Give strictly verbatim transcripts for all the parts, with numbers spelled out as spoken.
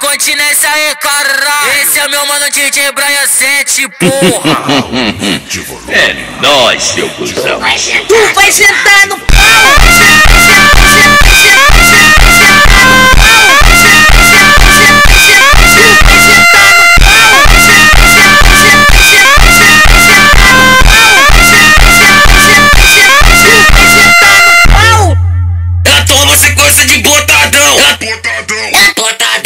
continência aí, caralho. Esse é meu mano D J Brian sete, porra. É nóis, seu cuzão. Tu vai sentar no pau. Ela toma sequência de botadão. É botadão.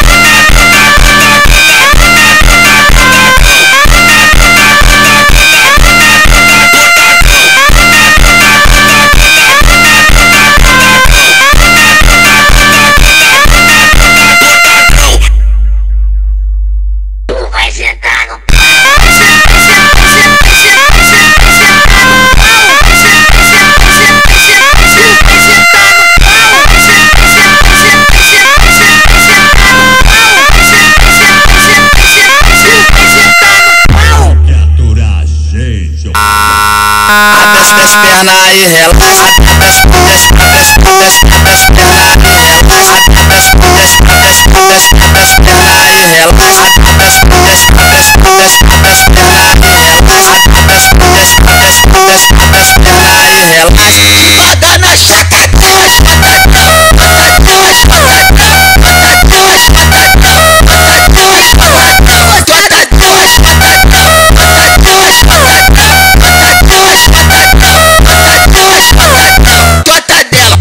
Desce das pernas aí, relaxa. Desce, desce, desce, desce, desce perna aí, relaxa. Desce, desce, desce, desce, desce perna aí, relaxa. Desce, desce, desce, desce, desce perna aí, relaxa. Desce, desce, desce, desce, desce perna aí, relaxa. Roda na chata dois, bota dois, bota dois, bota dois, bota dois, bota dois, bota dois, bota dois, bota dois, bota dois, bota dois, bota dois, bota dois, bota dela.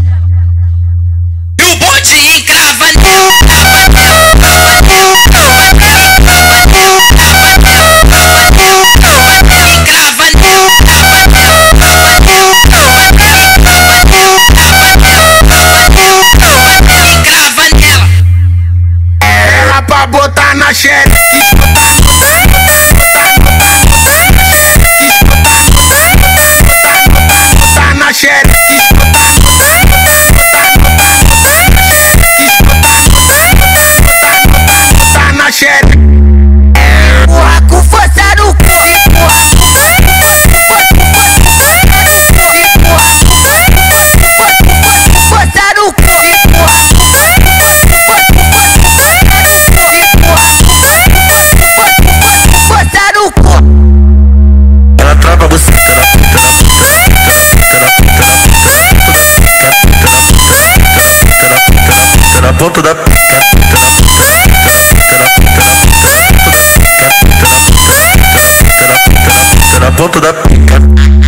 E o bote encrava nela. Ela pra botar na xereca. Botar na xereca. Botar na xereca. Porra, com força no cu. Força no cu. Força no cu. Ela trava você, ela puta, ela puta, ela puta, ela puta, ela puta, ela puta, na ponta da pica, ela puta, ela puta, ela puta, ela puta, ela puta, na ponta da pica.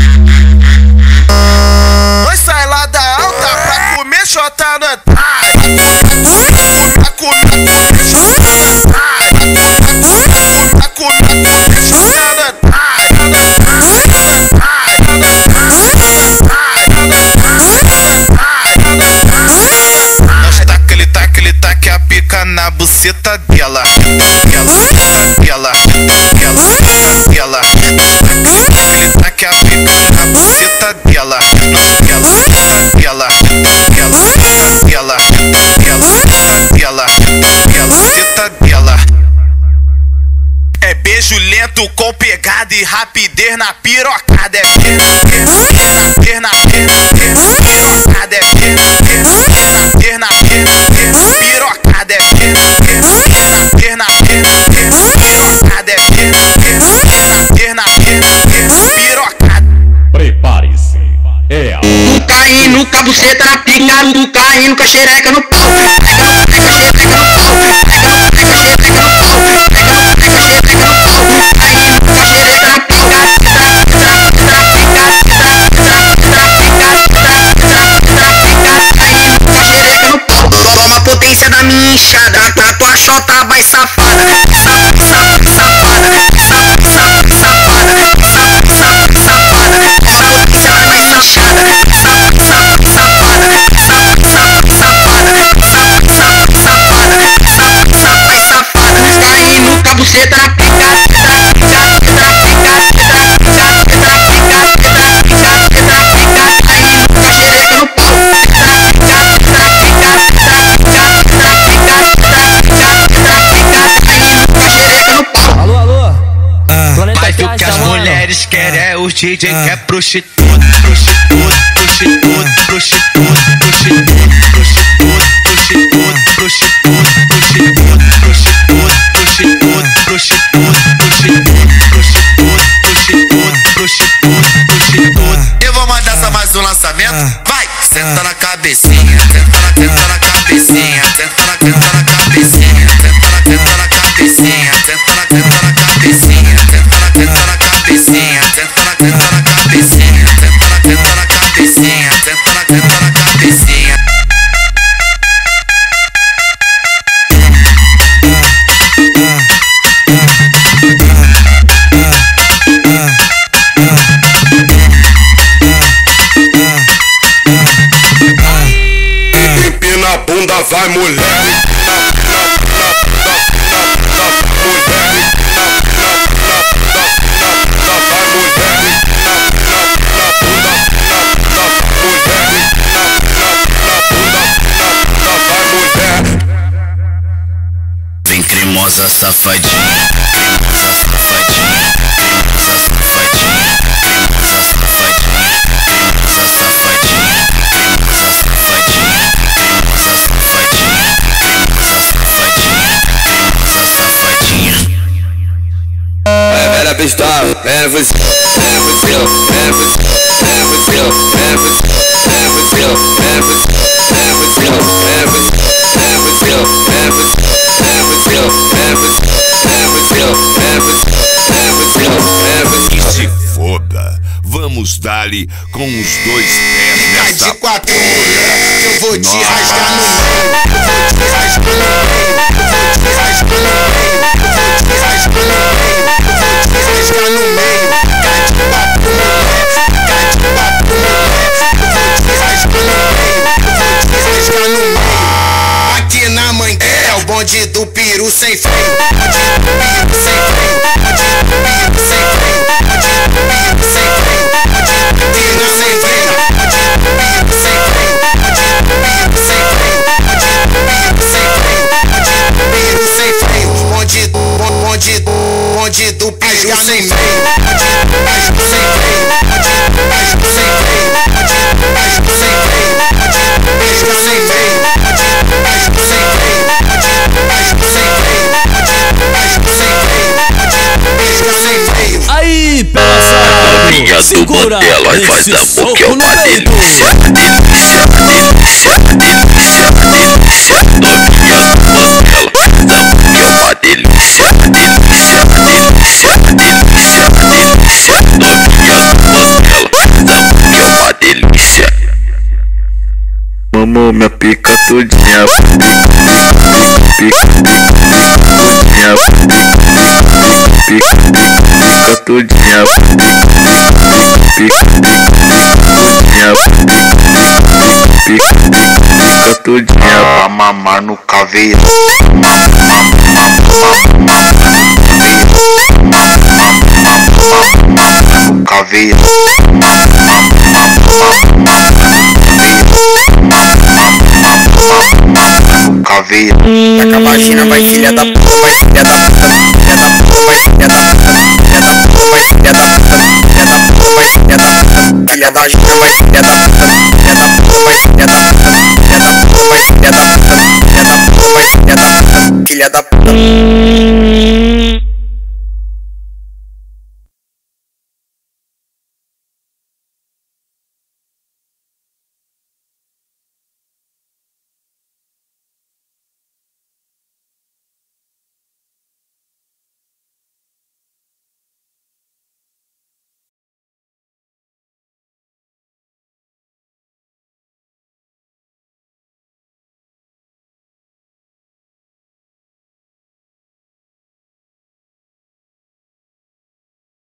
Nós sai lá da alta pra comer xota na tarde. Pra comer xota na tarde. Pra comer xota na tarde. Taca, ele taca, ele taca a pica na buceta dela. Ela, ela, ela, ela. Ele taca a pica na buceta dela. Ela, ela, ela, ela, ela, ela, buceta dela. É beijo lento com pegada e rapidez na pirocada. É perna, perna, perna, pirocada. É perna, perna, perna, pirocada. É perna, perna, perna, pirocada. É perna, perna, perna, pirocada. Prepare-se, é a Tu caindo com a buceta na pica, tu caindo com a xereca no pau. Pega, pega, xereca no pau. Pega, pega, xereca no pau. Pega, pega, xereca no pau. Caindo com a xereca na pica. Caindo com a xereca no pau. Toma a potência da minha enxada. A tua xota vai safada. Safada, safada, safada, safada, safada, safada. Toma a potência da minha enxada. Safada, safada, safada, safada, safada, safada, vai safada. Caindo com a buceta na pica. Mas o que as mulheres querem é os D J que é prostituta, prostituta, prostituta, prostituta, prostituta, prostituta, prostituta, prostituta, prostituta. cremosa safadinha, cremosa safadinha, cremosa safadinha, cremosa safadinha, cremosa safadinha, cremosa safadinha, cremosa safadinha, cremosa safadinha, cremosa safadinha. Era pistola, é você, é você, é você, é você, é você, é você, é você, é você, é você, é você, é você, é você, é você, é você, é você, é você. Que se foda, vamos dar-lhe com os dois pés nessa. Tá de quatro, moleque, eu vou te rasgar no meio, eu vou te rasgar no meio, eu vou te rasgar no meio, eu vou te rasgar no meio, eu vou te rasgar no meio. Tá de quatro, moleque, tá de quatro, moleque, eu vou te rasgar no meio, eu vou te rasgar no meio. Aqui na Mangueira é o bonde do peru sem freio, bonde do peru sem freio, bonde do peru sem freio, bonde do peru sem freio, bonde do peru sem freio, bonde do peru sem freio, bonde do peru sem freio, bonde do peru sem freio, bonde do peru sem freio, bonde do bonde do bonde do peru sem freio, bonde do peru sem freio, bonde do peru sem freio, bonde do peru sem freio, bonde do peru sem freio, bonde do peru sem freio, bonde do peru sem freio, bonde do peru sem freio, bonde do peru sem freio. Aí, pela Novinha do Botella vai faz amor que é uma delícia, delícia, delícia, delícia, delícia. Novinha do Botella faz amor que é uma delícia, delícia, delícia, delícia, delícia. Novinha do Botella faz amor que é uma delícia. Mamou minha pica todinha, pica, pica, pica, pica todinha, pica, pica, pica todinha, pica, pica, pica todinha, pica, pica todinha pra mamar no caveiro, mamar, mamar, mamar, mamar no caveiro, mamar, mamar, mamar no caveiro. Taca a vagina, vai filha da puta, vai filha da puta, filha da puta, vai filha da puta, filha da puta, vai filha da puta, filha da puta, vai filha da puta, filha da vagina, vai filha da puta, filha da puta, vai filha da puta, filha da puta, vai filha da puta, filha da puta, vai filha da puta, filha da puta.